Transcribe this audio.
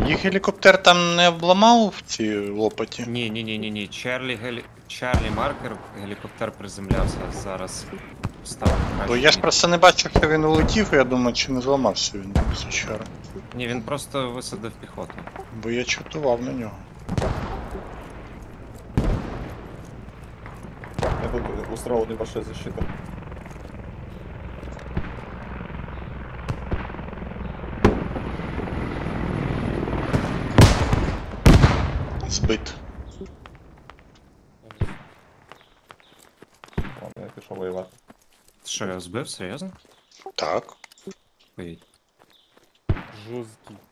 Їх гелікоптер там не обламав в цій лопаті? Ні. Чарлі маркер, гелікоптер приземлявся, зараз став краще. Бо я ж просто не бачив, що він улетів, і я думаю, чи не зламався він звичайно. Ні, він просто висадив піхоту. Бо я чутував на нього. Я тут устроил небольшую защиту. Збит. Ладно, я пішов воювати. Що, я збив? Серйозно? Так. Ой. Жорсткий.